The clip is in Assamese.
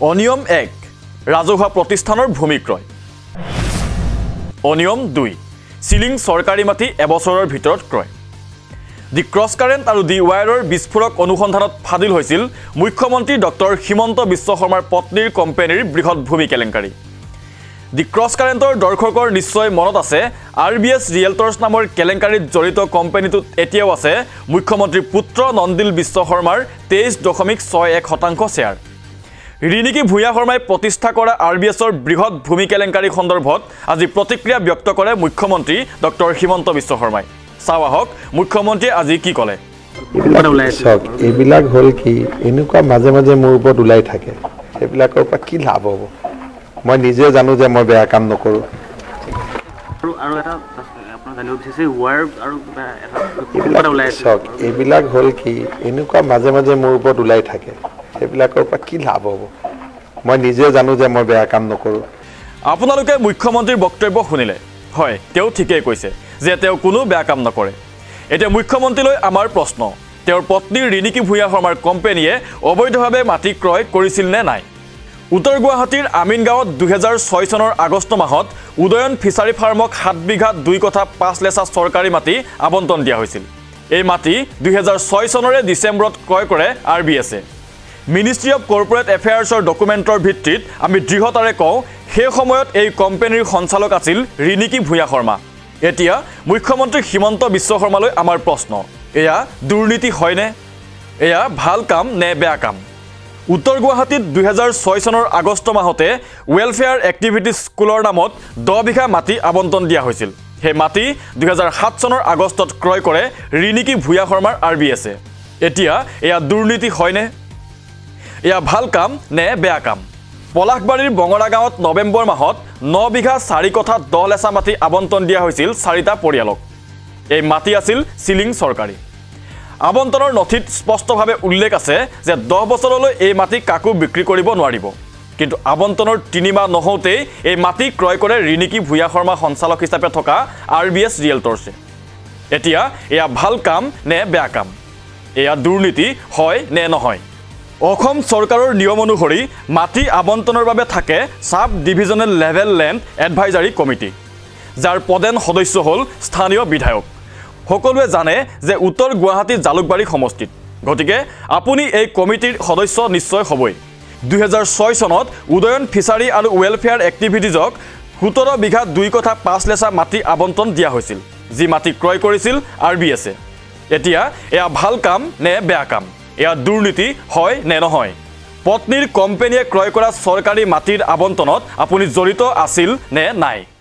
অনিয়ম 1 ৰাজহুৱা প্ৰতিষ্ঠানৰ ভূমি ক্ৰয় অনিয়ম 2 সিলিং চৰকাৰী মাটি এবছৰৰ ভিতৰত ক্ৰয় দি ক্ৰছ কাৰেণ্ট আৰু দি ৱায়াৰৰ বিস্ফোৰক অনুসন্ধানত ফাদিল হৈছিল মুখ্যমন্ত্ৰী ডক্টৰ হিমন্ত বিশ্ব শৰ্মাৰ পত্নীৰ কোম্পানীৰ বৃহৎ ভূমি কেলেংকাৰী দি ক্ৰছ কাৰেণ্টৰ দৰ্শকৰ নিশ্চয় মনত আছে আৰবিএছ ৰিয়েলটৰ্ছ নামৰ কেলেংকাৰীত জড়িত কোম্পানীটোত এতিয়াও আছে মুখ্যমন্ত্ৰীৰ পুত্ৰ নন্দিল বিশ্ব শৰ্মাৰ 23.61% শ্বেয়াৰ ৰিনিকি ভূঞা শৰ্মাই প্ৰতিষ্ঠা কৰা আৰবিএছৰ বৃহৎ ভূমি কেলেংকাৰী সন্দৰ্ভত আজি প্ৰতিক্ৰিয়া ব্যক্ত কৰে মুখ্যমন্ত্ৰী ডক্টৰ হিমন্ত বিশ্ব শৰ্মাই চাওয়াহক মুখ্যমন্ত্ৰীয়ে আজি কি ক'লে এইবিলাক হ'ল কি এনেকুৱা মাজে মাজে মোৰ ওপৰত ওলাই থাকে এইবিলাকৰ পৰা কি লাভ হ'ব মই নিজে জানো যে মই বেয়া কাম নকৰোঁ আৰু এটা আপোনাৰ জানিব বিচাৰিছে ৱায়াৰ আৰু এটা ওলাই এইবিলাক হ'ল কি এনেকুৱা মাজে মাজে মোৰ ওপৰত ওলাই থাকে এইবিলাকৰ পৰা কি লাভ হ'ব মই নিজে জানো যে মই বেয়া কাম নকৰোঁ আপোনালোকে মুখ্যমন্ত্ৰীৰ বক্তব্য শুনিলে হয় তেওঁ ঠিকই কৈছে যে তেওঁ কোনো বেয়া কাম নকৰে এতিয়া মুখ্যমন্ত্ৰীলৈ আমাৰ প্ৰশ্ন তেওঁৰ পত্নী ৰিনিকি ভূঞা শৰ্মাৰ কোম্পানীয়ে অবৈধভাৱে মাটি ক্ৰয় কৰিছিল নে নাই উত্তৰ গুৱাহাটীৰ আমিনগাঁৱত 2006 চনৰ আগষ্ট মাহত উদয়ন ফিচাৰী ফাৰ্মক 7 বিঘা 2 কথা 5 লেচা চৰকাৰী মাটি আবণ্টন দিয়া হৈছিল এই মাটি 2006 চনৰে ডিচেম্বৰত ক্ৰয় কৰে আৰবিএছে মিনিষ্ট্ৰী অফ কৰ্পোৰেট এফেয়াৰ্ছৰ ডকুমেণ্টৰ ভিত্তিত আমি দৃঢ়তাৰে কওঁ সেই সময়ত এই কোম্পানীৰ সঞ্চালক আছিল ৰিনিকি ভূঞা শৰ্মা এতিয়া মুখ্যমন্ত্ৰী হিমন্ত বিশ্ব শৰ্মালৈ আমাৰ প্ৰশ্ন এয়া দুৰ্নীতি হয়নে এয়া ভাল কাম নে বেয়া কাম উত্তৰ গুৱাহাটীত 2006 চনৰ আগষ্ট মাহতে ৱেলফেয়াৰ এক্টিভিটিজ স্কুলৰ নামত 10 বিঘা মাটি আবণ্টন দিয়া হৈছিল সেই মাটি 2007 চনৰ আগষ্টত ক্ৰয় কৰে ৰিনিকি ভূঞা শৰ্মাৰ আৰবিএছে এতিয়া এয়া দুৰ্নীতি হয়নে এয়া ভাল কাম নে বেয়া কাম পলাশবাৰীৰ বঙৰা গাঁৱত নৱেম্বৰ মাহত 9 বিঘা 4 কথা 10 লেচা মাটি আবণ্টন দিয়া হৈছিল 4টা পৰিয়ালক এই মাটি আছিল সিলিং চৰকাৰী আবণ্টনৰ নথিত স্পষ্টভাৱে উল্লেখ আছে যে 10 বছৰলৈ এই মাটি কাকো বিক্ৰী কৰিব নোৱাৰিব কিন্তু আবণ্টনৰ 3 মাহ নহওঁতেই এই মাটি ক্ৰয় কৰে ৰিনিকি ভূঞা শৰ্মা সঞ্চালক হিচাপে থকা আৰবিএছ ৰিয়েলটৰ্ছে এতিয়া এয়া ভাল কাম নে বেয়া কাম এয়া দুৰ্নীতি হয় নে নহয় অসম চৰকাৰৰ নিয়ম অনুসৰি মাটি আবণ্টনৰ বাবে থাকে sub divisional level land advisory committee যাৰ প্ৰধান সদস্য হ'ল স্থানীয় বিধায়ক সকলোৱে জানে যে উত্তৰ গুৱাহাটী জালুকবাৰী সমষ্টিত গতিকে আপুনি এই কমিটিৰ সদস্য নিশ্চয় হ'বই 2006 চনত উদয়ন ফিচাৰী আৰু ৱেলফেয়াৰ এক্টিভিটিজক 17 বিঘা 2 কথা 5 লেচা মাটি আবণ্টন দিয়া হৈছিল যি মাটি ক্ৰয় কৰিছিল আৰবিএছে এতিয়া এয়া ভাল কাম নে বেয়া কাম এয়া দুৰ্নীতি হয় নে নহয় পত্নীৰ কোম্পানীয়ে ক্ৰয় কৰা চৰকাৰী মাটিৰ আবণ্টনত আপুনি জড়িত আছিল নে নাই